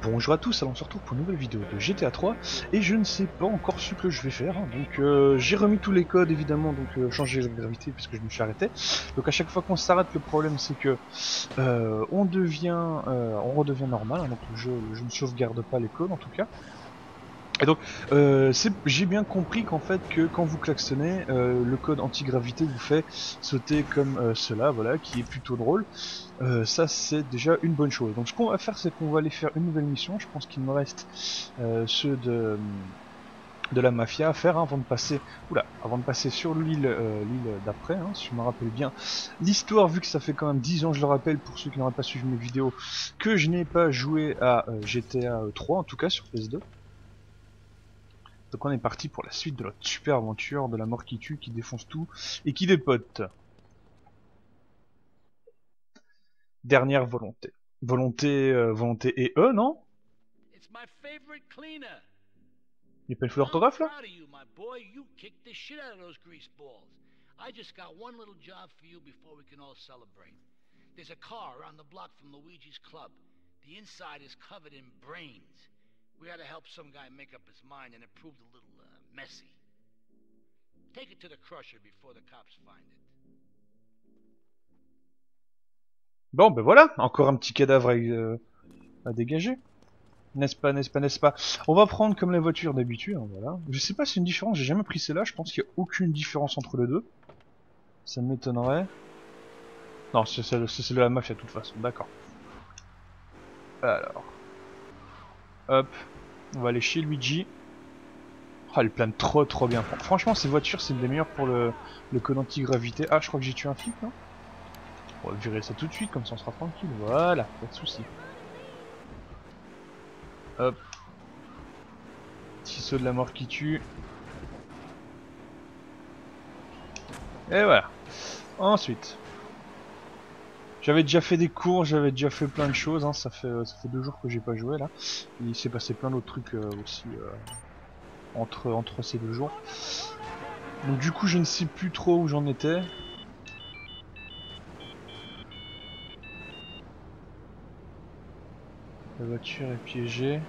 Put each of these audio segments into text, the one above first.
Bonjour à tous, alors on se retrouve pour une nouvelle vidéo de GTA 3 et je ne sais pas encore ce que je vais faire, hein. Donc j'ai remis tous les codes évidemment, donc changer la gravité puisque je me suis arrêté. Donc à chaque fois qu'on s'arrête, le problème c'est que on redevient normal, hein. Donc je ne sauvegarde pas les codes en tout cas. Et donc, j'ai bien compris qu'en fait, que quand vous klaxonnez, le code anti-gravité vous fait sauter comme cela, voilà, qui est plutôt drôle. Ça, c'est déjà une bonne chose. Donc, ce qu'on va faire, c'est qu'on va aller faire une nouvelle mission. Je pense qu'il me reste ceux de la mafia à faire, hein, avant de passer sur l'île d'après, hein, si je me rappelle bien. L'histoire, vu que ça fait quand même 10 ans, je le rappelle, pour ceux qui n'auraient pas suivi mes vidéos, que je n'ai pas joué à GTA 3, en tout cas sur PS2. Donc on est parti pour la suite de notre super aventure de la mort qui tue, qui défonce tout et qui dépote. Dernière volonté. Volonté et E, non? Il n'y a pas une faute d'orthographe là? I just got one little job for you before we can all celebrate. There's a car around the block from Luigi's club. The inside is covered in brains. We had to help some guy make up his mind, and it proved a little messy. Take it to the crusher before the cops find it. Bon, ben voilà, encore un petit cadavre à dégager. N'est-ce pas, n'est-ce pas, n'est-ce pas? On va prendre comme la voiture d'habitude, hein, voilà. Je sais pas si c'est une différence, j'ai jamais pris celle-là, je pense qu'il n'y a aucune différence entre les deux. Ça m'étonnerait. Non, c'est celle de la mafia de toute façon, d'accord. Alors. Hop. On va aller chez Luigi. Oh, elle plane trop bien. Franchement, ces voitures, c'est une des meilleures pour le code anti-gravité. Ah, je crois que j'ai tué un flic, non? On va virer ça tout de suite, comme ça on sera tranquille. Voilà, pas de soucis. Hop. Petit saut de la mort qui tue. Et voilà. Ensuite. J'avais déjà fait des cours, j'avais déjà fait plein de choses, hein. Ça fait 2 jours que j'ai pas joué là. Il s'est passé plein d'autres trucs aussi entre ces 2 jours. Donc du coup je ne sais plus trop où j'en étais. La voiture est piégée.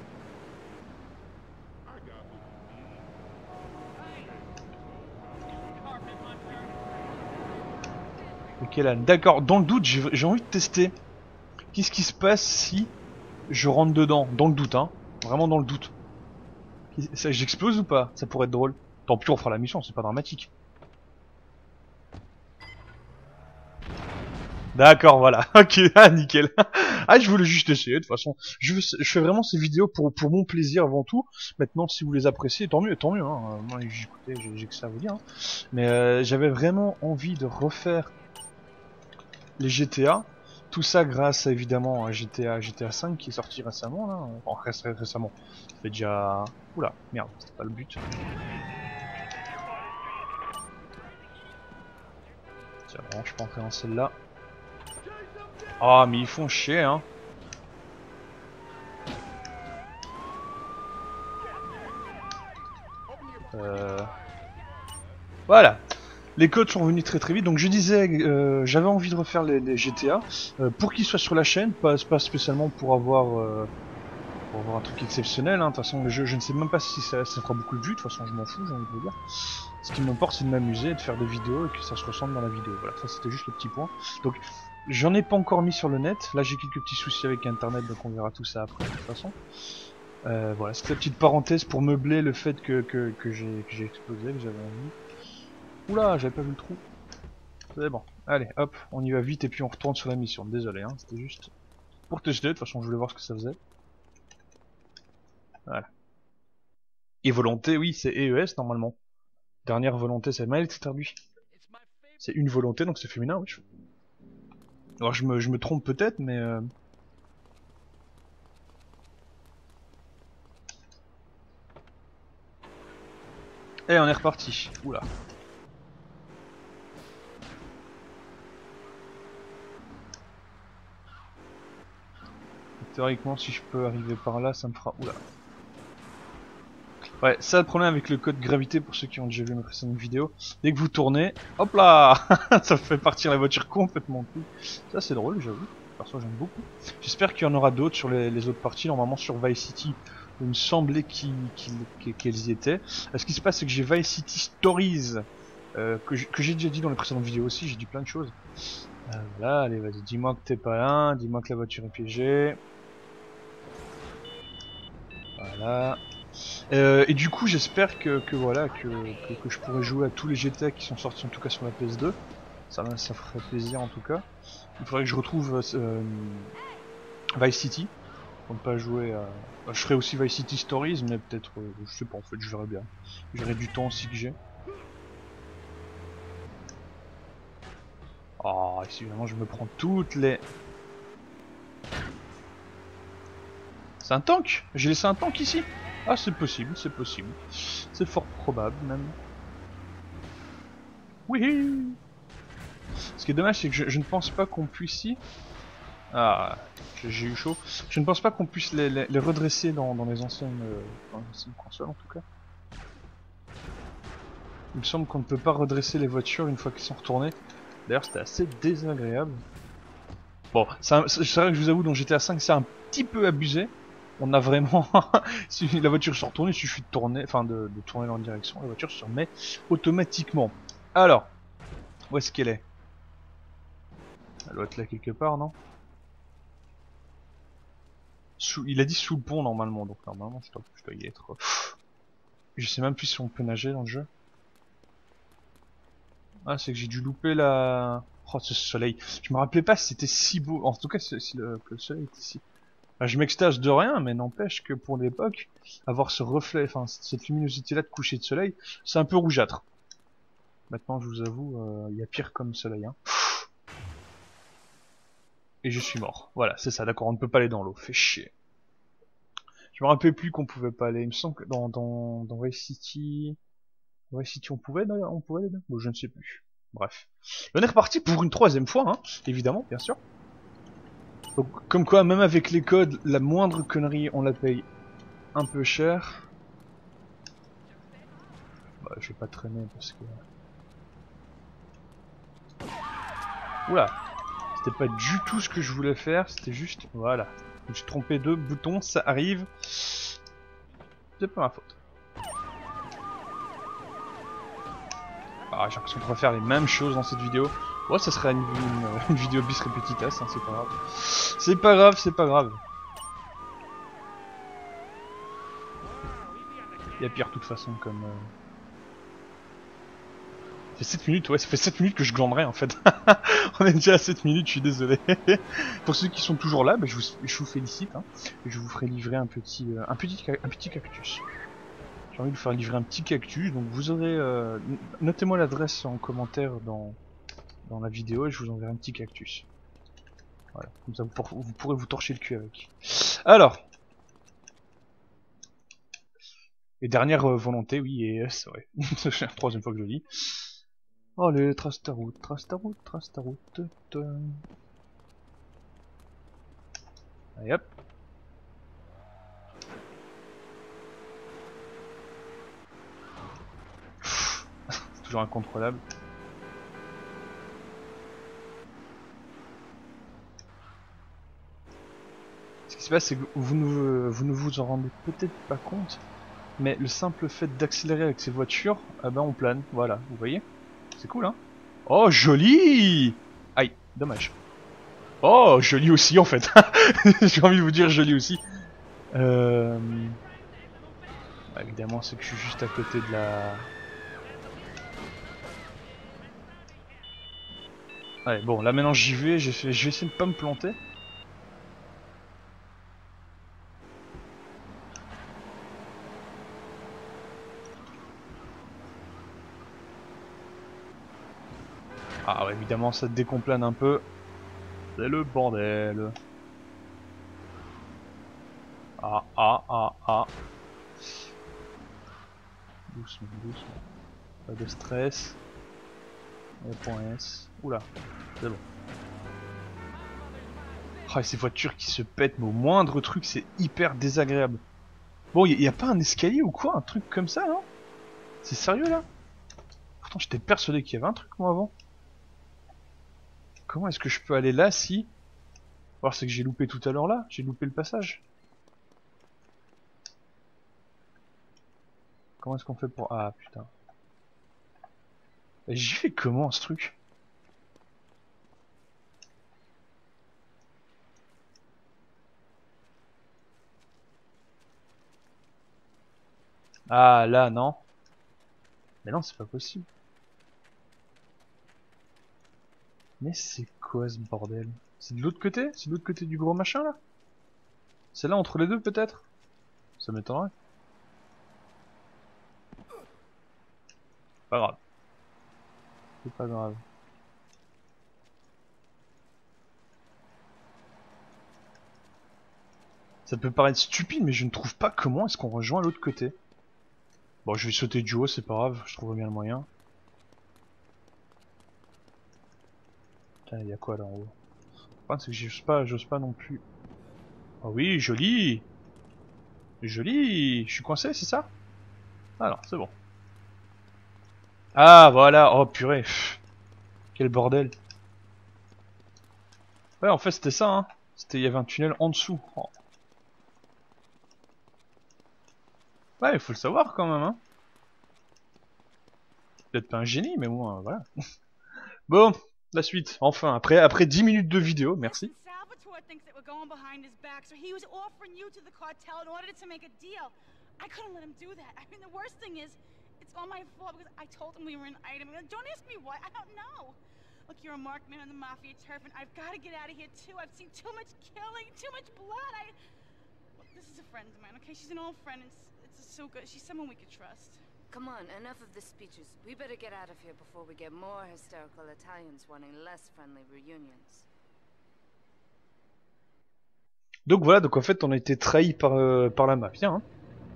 Ok là, d'accord, dans le doute j'ai envie de tester. Qu'est-ce qui se passe si je rentre dedans? Dans le doute, hein. Vraiment dans le doute. J'explose ou pas? Ça pourrait être drôle. Tant pis, on fera la mission, c'est pas dramatique. D'accord, voilà. Ok, ah, nickel. Ah, je voulais juste essayer, de toute façon. Je fais vraiment ces vidéos pour mon plaisir avant tout. Maintenant, si vous les appréciez, tant mieux, hein. Moi, écoutez, j'ai que ça à vous dire, hein. Mais j'avais vraiment envie de refaire les GTA. Tout ça grâce à, évidemment à GTA 5 qui est sorti récemment, là. Enfin, récemment. Ça fait déjà... Oula, merde, c'était pas le but. Tiens, bon, je peux entrer dans celle-là. Ah, mais ils font chier, hein. Voilà. Les codes sont venus très vite, donc je disais, j'avais envie de refaire les GTA pour qu'ils soient sur la chaîne, pas spécialement pour avoir un truc exceptionnel, hein. De toute façon, le jeu, je ne sais même pas si ça fera beaucoup de vues, de toute façon je m'en fous, j'ai envie de vous dire. Ce qui m'importe c'est de m'amuser, de faire des vidéos et que ça se ressemble dans la vidéo, voilà, ça c'était juste le petit point. Donc j'en ai pas encore mis sur le net, là j'ai quelques petits soucis avec internet, donc on verra tout ça après de toute façon. Voilà, c'était la petite parenthèse pour meubler le fait que j'ai explosé, que j'avais envie. Oula, j'avais pas vu le trou. C'est bon. Allez, hop, on y va vite et puis on retourne sur la mission. Désolé, hein, c'était juste pour tester. De toute façon, je voulais voir ce que ça faisait. Voilà. Et volonté, oui, c'est EES normalement. Dernière volonté, c'est mal traduit. C'est une volonté, donc c'est féminin, oui. Alors je me trompe peut-être, mais... Et on est reparti. Oula. Théoriquement, si je peux arriver par là, ça me fera... Oula. Ouais, ça le problème avec le code gravité, pour ceux qui ont déjà vu mes précédentes vidéos, dès que vous tournez, hop là ça fait partir la voiture complètement tout. Ça c'est drôle, j'avoue. perso j'aime beaucoup. J'espère qu'il y en aura d'autres sur les autres parties. Normalement sur Vice City, il me semblait qu'elles y étaient. Ce qui se passe, c'est que j'ai Vice City Stories, que j'ai déjà dit dans les précédentes vidéos aussi, j'ai dit plein de choses. Voilà, allez vas-y, dis-moi que t'es pas là, dis-moi que la voiture est piégée. Voilà. Et du coup j'espère que voilà, que je pourrai jouer à tous les GTA qui sont sortis en tout cas sur la PS2. Ça ferait plaisir en tout cas. Il faudrait que je retrouve Vice City pour ne pas jouer à... je ferai aussi Vice City Stories, mais peut-être, je sais pas en fait, je verrai bien. J'aurai du temps aussi que j'ai. Oh, ici évidemment je me prends toutes les... C'est un tank? J'ai laissé un tank ici? Ah c'est possible, c'est possible. C'est fort probable même. Oui. Ce qui est dommage c'est que je ne pense pas qu'on puisse y... Ah, j'ai eu chaud. Je ne pense pas qu'on puisse les redresser dans les anciennes consoles en tout cas. Il me semble qu'on ne peut pas redresser les voitures une fois qu'elles sont retournées. D'ailleurs c'était assez désagréable. Bon, c'est vrai que je vous avoue dans GTA 5 c'est un petit peu abusé. On a vraiment... si la voiture se retourne, il suffit de tourner, enfin de tourner dans la direction, la voiture se remet automatiquement. Alors, où est-ce qu'elle est? Elle doit être là quelque part, non? Il a dit sous le pont normalement, donc normalement je dois y être. Je sais même plus si on peut nager dans le jeu. Ah, c'est que j'ai dû louper la... Oh, ce soleil. Je me rappelais pas si c'était si beau. En tout cas, que le soleil était si... Enfin, je m'extase de rien, mais n'empêche que pour l'époque, avoir ce reflet, enfin cette luminosité-là de coucher de soleil, c'est un peu rougeâtre. Maintenant, je vous avoue, il y a pire comme soleil. Hein. Et je suis mort. Voilà, c'est ça, d'accord, on ne peut pas aller dans l'eau. Fait chier. Je me rappelais plus qu'on pouvait pas aller. Il me semble que dans Vice City... Vice City, on pouvait aller dedans. Bon, je ne sais plus. Bref. Et on est reparti pour une troisième fois, hein, évidemment, bien sûr. Donc, comme quoi, même avec les codes, la moindre connerie, on la paye un peu cher. Bah, je vais pas traîner parce que... Oula, c'était pas du tout ce que je voulais faire, c'était juste... Voilà. Je me suis trompé de bouton, ça arrive. C'est pas ma faute. Ah, j'ai l'impression qu'on va faire les mêmes choses dans cette vidéo. Ouais, ça serait une vidéo bis repetitas, hein, c'est pas grave. C'est pas grave, c'est pas grave. Il y a pire de toute façon comme... Ça fait 7 minutes, ouais, ça fait 7 minutes que je glanderai en fait. On est déjà à 7 minutes, je suis désolé. Pour ceux qui sont toujours là, bah, je vous félicite. Hein. Je vous ferai livrer un petit cactus. J'ai envie de vous faire livrer un petit cactus, donc vous aurez... notez-moi l'adresse en commentaire dans la vidéo et je vous enverrai un petit cactus. Voilà, comme ça vous pourrez vous torcher le cul avec. Alors... Et dernière volonté, oui, et c'est vrai. C'est la troisième fois que je le dis. Allez, trace ta route, trace ta route, trace ta route. Allez hop. C'est toujours incontrôlable. Ce qui se passe, c'est que vous ne vous en rendez peut-être pas compte, mais le simple fait d'accélérer avec ces voitures, ah ben on plane, voilà, vous voyez? C'est cool, hein? Oh, joli! Aïe, dommage. Oh, joli aussi, en fait. J'ai envie de vous dire joli aussi. Bah, évidemment, c'est que je suis juste à côté de la... Allez, bon, là maintenant j'y vais, je vais essayer de pas me planter. Ah ouais, évidemment, ça décomplane un peu. C'est le bordel. Ah, ah, ah, ah. Doucement, doucement. Pas de stress. Et point S. Oula, c'est bon. Ah, ces voitures qui se pètent, mais au moindre truc, c'est hyper désagréable. Bon, y a pas un escalier ou quoi? Un truc comme ça, non? C'est sérieux, là? Pourtant, j'étais persuadé qu'il y avait un truc, moi, avant. Comment est-ce que je peux aller là, si... Alors c'est que j'ai loupé tout à l'heure là, j'ai loupé le passage. Comment est-ce qu'on fait pour... Ah putain. J'y fais comment ce truc? Ah là non. Mais non c'est pas possible. Mais c'est quoi ce bordel? C'est de l'autre côté? C'est de l'autre côté du gros machin là? C'est là entre les deux peut-être? Ça m'étonnerait. Pas grave. C'est pas grave. Ça peut paraître stupide mais je ne trouve pas comment est-ce qu'on rejoint l'autre côté. Bon je vais sauter du haut, c'est pas grave, je trouverai bien le moyen. Putain, y'a quoi là en haut? Le problème c'est que j'ose pas non plus. Oh oui, joli! Joli! Je suis coincé, c'est ça? Ah non, c'est bon. Ah voilà, oh purée. Pff, quel bordel. Ouais en fait c'était ça hein. Il y avait un tunnel en dessous. Oh. Ouais il faut le savoir quand même hein. Peut-être pas un génie mais bon voilà. Bon, la suite, enfin, après 10 minutes de vidéo, merci. Salvatore thinks that we're going behind his back, so he was offering you to the cartel in order to make a deal. I couldn't let him do that. I mean, the worst thing is, it's all my fault because I told him we were an item. Don't ask me why, I don't know. Look, you're a marked man on the Mafia turf, and I've got to get out of here too. I've seen too much killing, too much blood. Look, this is a friend of mine, okay? She's an old friend, and it's so good. She's someone we could trust. Come on, enough of the speeches. We better get out of here before we get more hysterical Italians wanting less friendly reunions. Donc voilà, donc en fait on a été trahi par la mafia. Hein.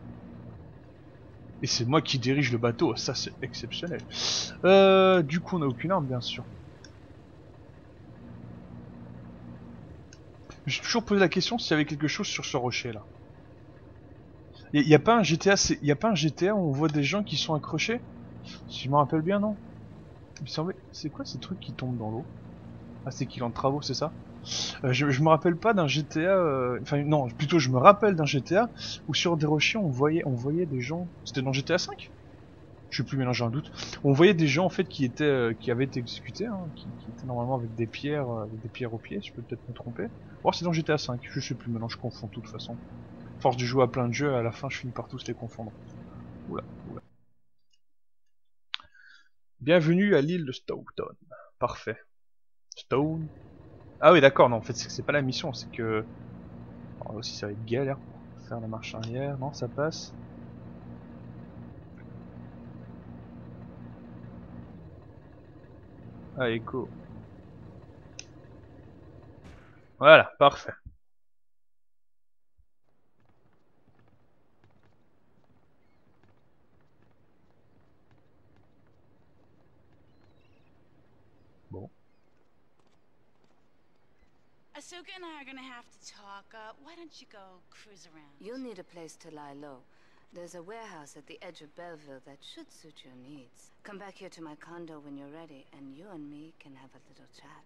Et c'est moi qui dirige le bateau, ça c'est exceptionnel. Du coup on a aucune arme bien sûr. J'ai toujours posé la question s'il y avait quelque chose sur ce rocher là. Y a pas un GTA, y a pas un GTA où on voit des gens qui sont accrochés? Si je me rappelle bien non? Il me semblait... C'est quoi ces trucs qui tombent dans l'eau? Ah c'est qu'il est en travaux c'est ça? Je me rappelle pas d'un GTA, enfin non, plutôt je me rappelle d'un GTA où sur des rochers on voyait des gens. C'était dans GTA 5? Je sais plus, mais non j'ai un doute. On voyait des gens en fait qui avaient été exécutés, hein, qui étaient normalement avec des pierres aux pieds. Je peux peut-être me tromper. Ou c'est dans GTA 5, je sais plus. Maintenant je confonds tout de toute façon. Force de jouer à plein de jeux, à la fin je finis par tous les confondre. Oula, oula. Bienvenue à l'île de Stoughton. Parfait. Stone. Ah oui d'accord, non en fait c'est pas la mission, c'est que... Alors aussi ça va être galère pour faire la marche arrière, non ça passe. Allez go. Voilà, parfait. Bon. Asuka and I are gonna have to talk. Why don't you go cruise around? You'll need a place to lie low. There's a warehouse at the edge of Belleville that should suit your needs. Come back here to my condo when you're ready, and you and me can have a little chat.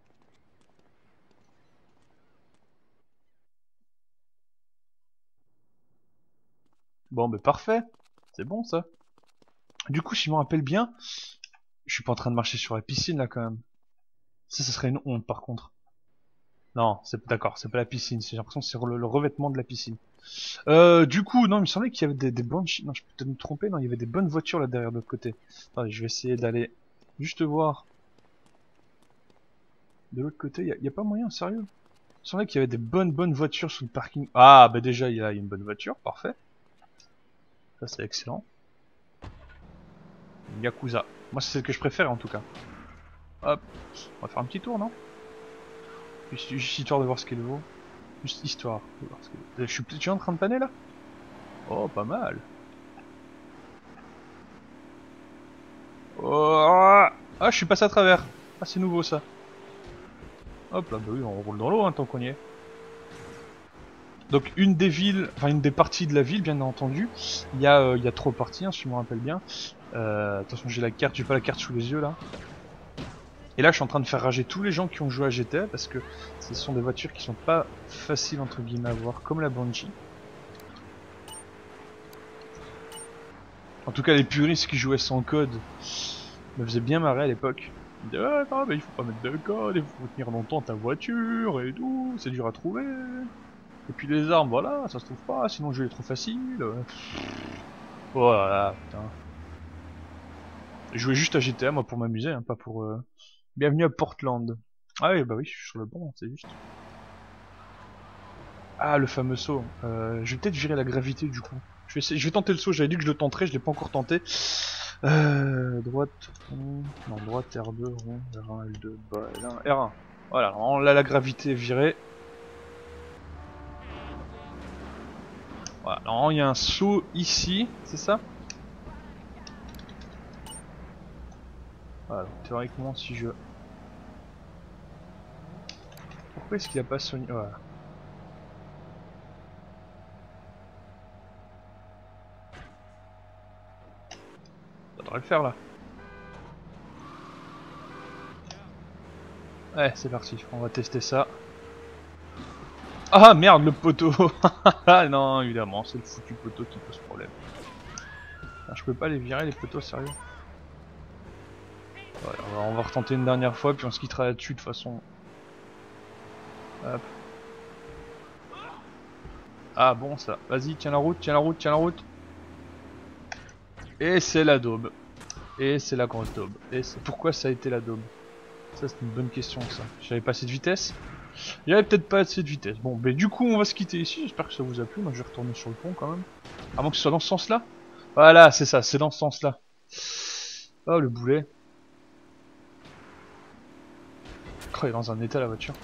Bon, mais parfait. C'est bon ça. Du coup, si je me rappelle bien, je suis pas en train de marcher sur la piscine là quand même. Ça serait une honte par contre. Non, c'est d'accord, c'est pas la piscine. J'ai l'impression que c'est le revêtement de la piscine. Du coup, non, il me semblait qu'il y avait des bonnes... Non, je peux peut-être me tromper. Non, il y avait des bonnes voitures là derrière de l'autre côté. Attendez, je vais essayer d'aller juste voir. De l'autre côté, y a pas moyen, sérieux. Il me semblait qu'il y avait des bonnes voitures sous le parking. Ah, bah déjà, il y a une bonne voiture, parfait. Ça, c'est excellent. Yakuza. Moi, c'est celle que je préfère en tout cas. Hop, on va faire un petit tour, non? Juste histoire de voir ce qu'elle vaut. Juste histoire de voir ce qu'elle vaut. Je suis en train de panner là? Oh, pas mal. Oh, ah, je suis passé à travers. Ah, c'est nouveau ça. Hop là, bah oui, on roule dans l'eau hein, tant qu'on y est. Donc une des villes, enfin une des parties de la ville bien entendu, il y a 3 parties hein, si je me rappelle bien. Attention j'ai la carte, j'ai pas la carte sous les yeux là. Et là je suis en train de faire rager tous les gens qui ont joué à GTA parce que ce sont des voitures qui sont pas faciles entre guillemets à voir, comme la Banshee. En tout cas les puristes qui jouaient sans code me faisaient bien marrer à l'époque. Ils disaient ah, non, mais il faut pas mettre de code, il faut tenir longtemps ta voiture et tout, c'est dur à trouver. Et puis les armes, voilà, ça se trouve pas, sinon le jeu est trop facile. Voilà, putain. Je jouais juste à GTA moi pour m'amuser, hein, pas pour... Bienvenue à Portland. Ah oui, bah oui, je suis sur le bon, c'est juste. Ah, le fameux saut. Je vais peut-être virer la gravité du coup. Je vais tenter le saut, j'avais dit que je le tenterais, je l'ai pas encore tenté. Droite, rond, non, droite, R2, rond, R1, L2, bas, L1, R1. Voilà, là la gravité est virée. Voilà, non, il y a un saut ici, c'est ça? Voilà, théoriquement si je... Pourquoi est-ce qu'il a pas soigné? Voilà. Ça devrait le faire là. Ouais, c'est parti, on va tester ça. Ah merde, le poteau. Ah non, évidemment, c'est le foutu poteau qui pose problème. Ah, je peux pas les virer les poteaux, sérieux? Ouais, on va retenter une dernière fois, puis on se quittera là-dessus de toute façon. Hop. Ah bon ça, vas-y, tiens la route, tiens la route, tiens la route. Et c'est la daube. Et c'est la grosse daube. Et pourquoi ça a été la daube? Ça c'est une bonne question ça. J'avais pas assez de vitesse? J'avais peut-être pas assez de vitesse. Bon, mais du coup on va se quitter ici, j'espère que ça vous a plu. Moi je vais retourner sur le pont quand même. À moins que ce soit dans ce sens-là. Voilà, c'est ça, c'est dans ce sens-là. Oh le boulet. Oh, il est dans un état la voiture.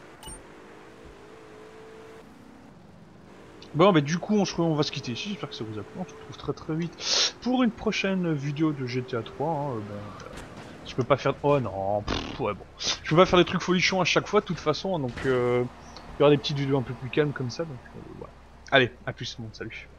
Bon bah du coup on va se quitter ici, j'espère que ça vous a plu, on se retrouve très très vite pour une prochaine vidéo de GTA 3, hein, je peux pas faire... Oh non, ouais bon, je peux pas faire des trucs folichons à chaque fois de toute façon, donc il y aura des petites vidéos un peu plus calmes comme ça, donc voilà. Allez, à plus, bon, salut.